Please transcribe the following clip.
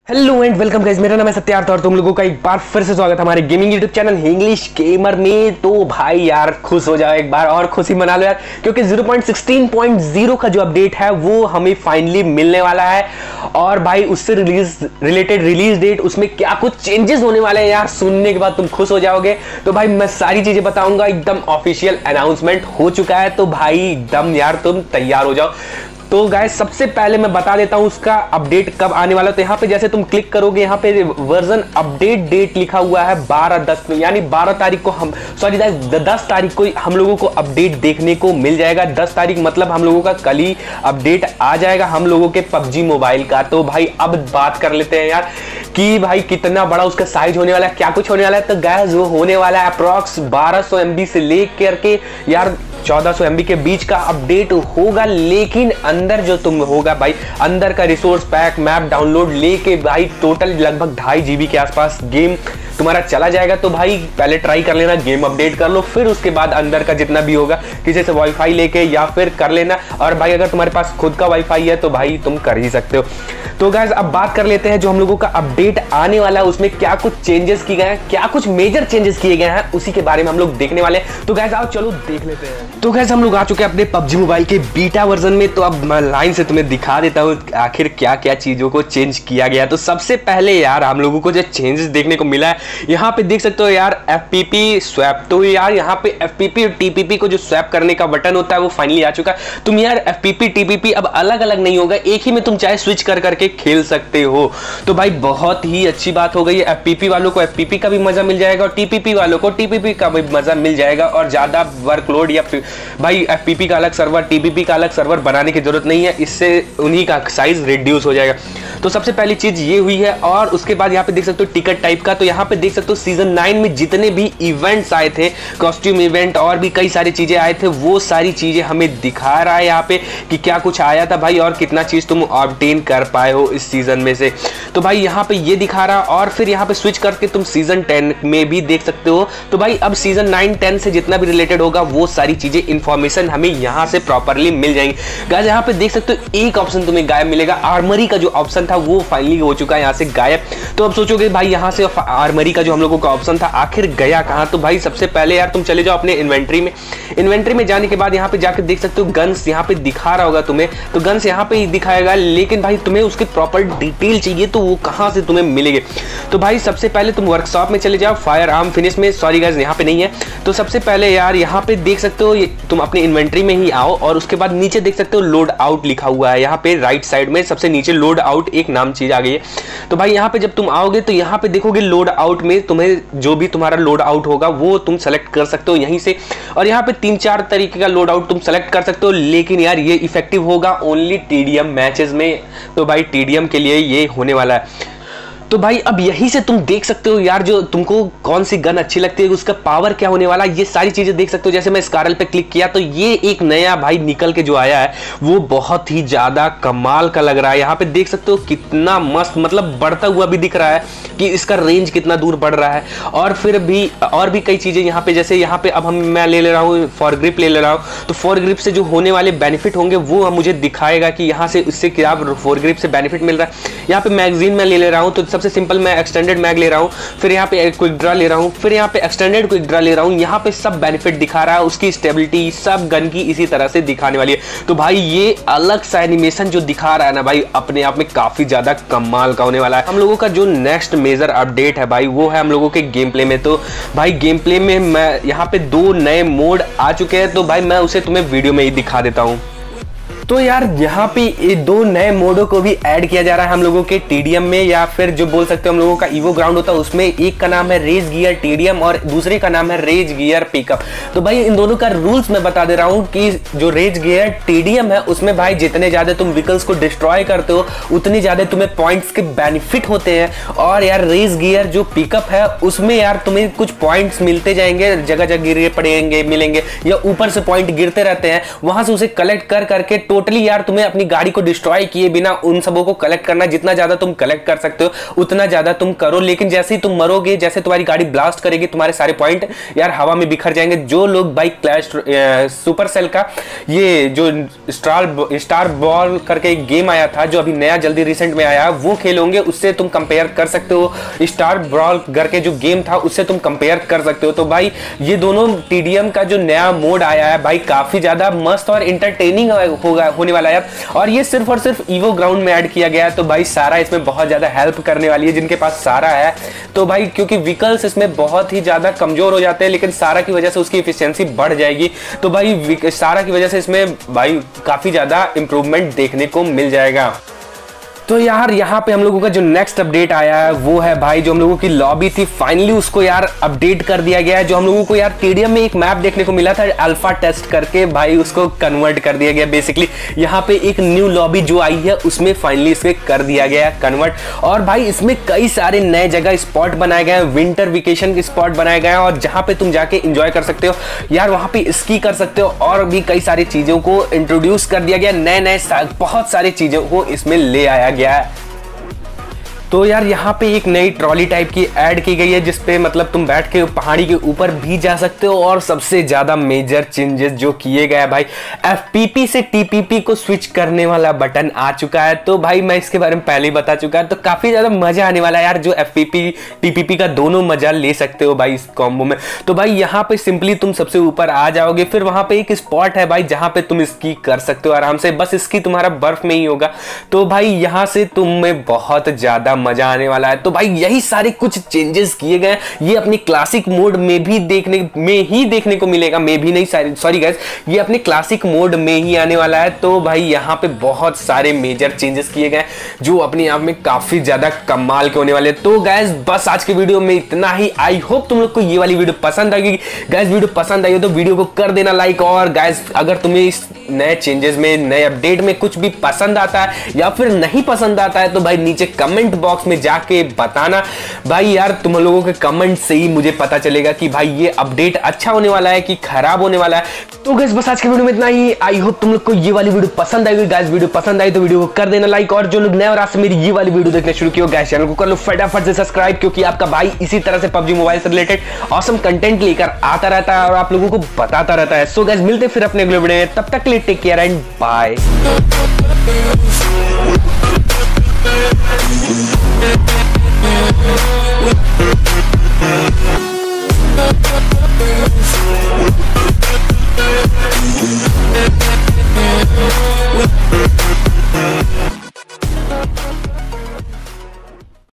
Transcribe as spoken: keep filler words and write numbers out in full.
Hello and welcome guys, मेरा नाम है सत्यार्थ और तुम लोगों का एक बार फिर से स्वागत है हमारे gaming YouTube channel English Gamer में। तो भाई यार खुश हो जाओ, एक बार और खुशी मना लो यार, क्योंकि zero point sixteen point zero का जो अपडेट है वो हमें फाइनली मिलने वाला है। और भाई उससे रिलीज रिलेटेड रिलीज डेट, उसमें क्या कुछ चेंजेस होने वाले हैं यार, सुनने के बाद तुम खुश हो जाओगे। तो भाई मैं सारी चीजें बताऊंगा, एकदम ऑफिशियल अनाउंसमेंट हो चुका है। तो भाई एकदम यार तुम तैयार हो जाओ। तो गाइस सबसे पहले मैं बता देता हूं उसका अपडेट कब आने वाला है। तो यहाँ पे जैसे तुम क्लिक करोगे, यहाँ पे वर्जन अपडेट डेट लिखा हुआ है बारह दस में, यानी बारह तारीख को हम सॉरी दस तारीख को हम लोगों को अपडेट देखने को मिल जाएगा। दस तारीख मतलब हम लोगों का कल ही अपडेट आ जाएगा हम लोगों के पबजी मोबाइल का। तो भाई अब बात कर लेते हैं यार कि भाई कितना बड़ा उसका साइज होने वाला है, क्या कुछ होने वाला है। तो गाइस वो होने वाला है अप्रॉक्स बारह सौ एम बी से लेकर के यार चौदह सौ एम बी के बीच का अपडेट होगा। लेकिन अंदर जो तुम होगा भाई, अंदर का रिसोर्स पैक मैप डाउनलोड लेके भाई टोटल लगभग ढाई जीबी के आसपास गेम तुम्हारा चला जाएगा। तो भाई पहले ट्राई कर लेना, गेम अपडेट कर लो, फिर उसके बाद अंदर का जितना भी होगा किसी से वाईफाई लेके या फिर कर लेना। और भाई अगर तुम्हारे पास खुद का वाईफाई है तो भाई तुम कर ही सकते हो। तो गाइस अब बात कर लेते हैं जो हम लोगों का अपडेट आने वाला है उसमें क्या कुछ चेंजेस किए गए हैं, क्या कुछ मेजर चेंजेस किए गए हैं, उसी के बारे में हम लोग देखने वाले हैं। तो गाइस आओ चलो देख लेते हैं। तो गाइस हम लोग आ चुके हैं अपने पबजी मोबाइल के बीटा वर्जन में। तो अब मैं लाइन से तुम्हें दिखा देता हूँ आखिर क्या क्या चीजों को चेंज किया गया। तो सबसे पहले यार हम लोगों को जो चेंजेस देखने को मिला है, यहाँ पे देख सकते हो यार एफ पी पी स्वैप। तो यार यहाँ पे एफ पी पी और टी पी पी को जो स्वैप करने का बटन होता है वो फाइनली आ चुका है। तुम यार F P P T P P अब अलग अलग नहीं होगा, एक ही में तुम चाहे स्विच कर करके खेल सकते हो। तो भाई बहुत ही अच्छी बात हो गई है। एफ पी पी वालों को एफ पी पी का भी मजा मिल जाएगा और टी पी पी वालों को टी पी पी का भी मजा मिल जाएगा। और ज्यादा वर्कलोड या भाई एफ पी पी का अलग सर्वर टी पी पी का अलग सर्वर बनाने की जरूरत नहीं है, इससे उन्हीं का साइज रिड्यूस हो जाएगा। तो सबसे पहली चीज ये हुई है। और उसके बाद यहाँ पे देख सकते हो टिकट टाइप का। तो यहाँ पे देख सकते हो सीजन नाइन में जितने भी इवेंट्स आए थे, कॉस्ट्यूम इवेंट और भी कई सारी चीजें आए थे, वो सारी चीजें हमें दिखा रहा है यहाँ पे कि क्या कुछ आया था भाई और कितना चीज तुम ऑब्टेन कर पाए हो इस सीजन में से। तो भाई यहाँ पे ये दिखा रहा। और फिर यहाँ पे स्विच करके तुम सीजन टेन में भी देख सकते हो। तो भाई अब सीजन नाइन टेन से जितना भी रिलेटेड होगा वो सारी चीजें इंफॉर्मेशन हमें यहाँ से प्रॉपरली मिल जाएंगी। गाइस यहाँ पे देख सकते हो एक ऑप्शन तुम्हें गायब मिलेगा, आर्मरी का जो ऑप्शन था वो फाइनली हो चुका है यहाँ से गायब। तो अब सोचोगे भाई यहाँ से आर्मरी का जो हम लोगों का ऑप्शन था आखिर गया कहाँ। तो भाई सबसे पहले यार तुम चले जाओ अपने इन्वेंट्री में। इन्वेंट्री में जाने के बाद यहाँ पे जाकर देख सकते हो गन्स यहाँ पे दिखा रहा होगा तुम्हें। तो गन्स यहाँ पे ही दिखाएगा, लेकिन भाई तुम्हें उसके प्रॉपर डिटेल चाहिए तो वो कहाँ से तुम्हें मिलेंगे। तो भाई सबसे पहले तुम वर्कशॉप में चले जाओ, फायर आर्म फिनिश में, सॉरी गाइस यहाँ पे नहीं है। तो सबसे पहले यार यहाँ पे देख सकते हो तुम अपने इन्वेंट्री में ही आओ और उसके बाद नीचे देख सकते हो लोड आउट लिखा हुआ है। यहाँ पे राइट साइड में सबसे नीचे लोड आउट एक नाम चीज आ गई है। तो भाई यहाँ पे जब तुम आओगे तो यहाँ पे देखोगे लोड आउट में तुम्हें जो भी तुम्हारा लोड आउट होगा वो तुम सेलेक्ट कर सकते हो यहीं से। और यहाँ पे तीन चार तरीके का लोड आउट तुम सेलेक्ट कर सकते हो, लेकिन यार ये इफेक्टिव होगा only T D M matches में। तो भाई टी डी एम के लिए ये होने वाला है। तो भाई अब यहीं से तुम देख सकते हो यार जो तुमको कौन सी गन अच्छी लगती है, उसका पावर क्या होने वाला है, ये सारी चीजें देख सकते हो। जैसे मैं स्कारल पे क्लिक किया तो ये एक नया भाई निकल के जो आया है वो बहुत ही ज्यादा कमाल का लग रहा है। यहाँ पे देख सकते हो कितना मस्त, मतलब बढ़ता हुआ भी दिख रहा है कि इसका रेंज कितना दूर बढ़ रहा है। और फिर भी और भी कई चीजें यहाँ पे, जैसे यहाँ पे अब हम मैं ले ले रहा हूँ फॉर ग्रिप ले ले रहा हूँ। तो फॉर ग्रिप से जो होने वाले बेनिफिट होंगे वो मुझे दिखाएगा कि यहाँ से इससे क्या फॉर ग्रिप से बेनिफिट मिल रहा है। यहाँ पे मैगजीन में ले ले रहा हूँ तो सबसे सिंपल मैं एक्सटेंडेड मैग ले रहा हूँ, फिर यहाँ पे क्विक ड्रा ले रहा हूँ, फिर यहाँ पे एक्सटेंडेड क्विक ड्रा ले रहा हूँ। यहाँ पे सब बेनिफिट दिखा रहा है, उसकी स्टेबिलिटी सब गन की इसी तरह से दिखाने वाली है। तो भाई ये अलग सा एनिमेशन जो दिखा रहा है ना भाई, अपने आप में काफी ज्यादा कमाल का होने वाला है। हम लोगों का जो नेक्स्ट मेजर अपडेट है भाई वो है हम लोगों के गेम प्ले में। तो भाई गेम प्ले में मैं यहाँ पे दो नए मोड आ चुके हैं, तो भाई मैं उसे तुम्हें वीडियो में ही दिखा देता हूँ। तो यार यहाँ पे ये दो नए मोडों को भी ऐड किया जा रहा है हम लोगों के टी डी एम में, या फिर जो बोल सकते हो हम लोगों का ईवो ग्राउंड होता है उसमें। एक का नाम है rage gear T D M और दूसरे का नाम है रेज गियर पिकअप। तो भाई इन दोनों का रूल्स मैं बता दे रहा हूँ कि जो rage gear T D M है उसमें भाई जितने ज्यादा तुम व्हीकल्स को डिस्ट्रॉय करते हो उतनी ज्यादा तुम्हें पॉइंट्स के बेनिफिट होते हैं। और यार रेज गियर जो पिकअप है उसमें यार तुम्हें कुछ पॉइंट्स मिलते जाएंगे, जगह जगह गिरे पड़ेंगे मिलेंगे या ऊपर से पॉइंट गिरते रहते हैं, वहां से उसे कलेक्ट कर करके टोटली यार तुम्हें अपनी गाड़ी को डिस्ट्रॉय किए बिना उन सबों को कलेक्ट करना, जितना ज्यादा तुम कलेक्ट कर सकते हो उतना ज्यादा तुम करो। लेकिन जैसे ही तुम मरोगे, जैसे तुम्हारी गाड़ी ब्लास्ट करेगी, तुम्हारे सारे पॉइंट यार हवा में बिखर जाएंगे। जो लोग भाई क्लैश सुपर सेल का ये जो स्टार स्टार बॉल करके एक गेम आया था, जो अभी नया जल्दी रिसेंट में आया, वो खेलोगे, उससे तुम कंपेयर कर सकते हो। स्टार बॉल करके जो गेम था उससे तुम कंपेयर कर सकते हो। तो भाई ये दोनों टीडीएम का जो नया मोड आया है भाई काफी ज्यादा मस्त और इंटरटेनिंग होगा होने वाला है। और ये सिर्फ और सिर्फ ईवो ग्राउंड में ऐड किया गया है। तो भाई सारा इसमें बहुत ज्यादा हेल्प करने वाली है जिनके पास सारा है। तो भाई क्योंकि व्हीकल्स इसमें बहुत ही ज्यादा कमजोर हो जाते हैं, लेकिन सारा की वजह से उसकी एफिशिएंसी बढ़ जाएगी। तो भाई सारा की वजह से इसमें भाई काफी ज्यादा इंप्रूवमेंट देखने को मिल जाएगा। तो यार यहाँ पे हम लोगों का जो नेक्स्ट अपडेट आया है वो है भाई, जो हम लोगों की लॉबी थी फाइनली उसको यार अपडेट कर दिया गया है। जो हम लोगों को यार टीडीएम में एक मैप देखने को मिला था अल्फा टेस्ट करके, भाई उसको कन्वर्ट कर दिया गया। बेसिकली यहाँ पे एक न्यू लॉबी जो आई है उसमें फाइनली इसमें कर दिया गया है कन्वर्ट। और भाई इसमें कई सारे नए जगह स्पॉट बनाए गए हैं, विंटर वेकेशन के स्पॉट बनाए गए हैं, और जहाँ पे तुम जाके इंजॉय कर सकते हो यार, वहाँ पे स्की कर सकते हो। और भी कई सारी चीजों को इंट्रोड्यूस कर दिया गया, नए नए बहुत सारी चीजों को इसमें ले आया गया है। तो यार यहाँ पे एक नई ट्रॉली टाइप की ऐड की गई है, जिसपे मतलब तुम बैठ के पहाड़ी के ऊपर भी जा सकते हो। और सबसे ज्यादा मेजर चेंजेस जो किए गए भाई, एफपीपी से टीपीपी को स्विच करने वाला बटन आ चुका है। तो भाई मैं इसके बारे में पहले ही बता चुका है, तो काफी ज्यादा मजा आने वाला है यार, जो एफपीपी टीपीपी का दोनों मजा ले सकते हो भाई इस कॉम्बो में। तो भाई यहाँ पे सिंपली तुम सबसे ऊपर आ जाओगे, फिर वहां पे एक स्पॉट है भाई जहां पे तुम स्की कर सकते हो आराम से, बस स्की तुम्हारा बर्फ में ही होगा। तो भाई यहाँ से तुम्हें बहुत ज्यादा मजा आने वाला है। तो भाई यही सारे कुछ चेंजेस किए गए, ये अपनी क्लासिक मोड में भी देखने में ही देखने को मिलेगा, में भी नहीं सॉरी गाइस, ये अपने क्लासिक मोड में ही आने वाला है। तो भाई यहाँ पे बहुत सारे मेजर चेंजेस किए गए जो अपने आप में काफी ज्यादा कमाल के होने वाले। तो गाइस बस आज की वीडियो में इतना ही। आई होप तुम लोग को ये वाली वीडियो पसंद आएगी। गाइस वीडियो पसंद आई हो तो वीडियो को कर देना लाइक। और गाइस अगर तुम्हें इस नए चेंजेस में, नए अपडेट में कुछ भी पसंद आता है या फिर नहीं पसंद आता है, तो भाई नीचे कमेंट बॉक्स में जाके बताना भाई। यार तुम लोगों के कमेंट से ही मुझे पता चलेगा कि भाई ये अपडेट अच्छा होने वाला है कि खराब होने वाला है। तो गाइस बस आज की वीडियो में इतना ही। आई होप तुम लोग को ये वाली वीडियो पसंद आएगी। गाइस वीडियो पसंद आई तो वीडियो को कर देना लाइक। और जो लोग नए और आज से मेरी ये वाली वीडियो देखना शुरू किया गाइस, चैनल को कर लो फटाफट से सब्सक्राइब, क्योंकि आपका भाई इसी तरह से पबजी मोबाइल से रिलेटेड ऑसम कंटेंट लेकर आता रहता है और आप लोगों को बताता रहता है। सो गाइस मिलते फिर अपने अगले वीडियो में, तब तक के लिए take care and bye. We'll be right back.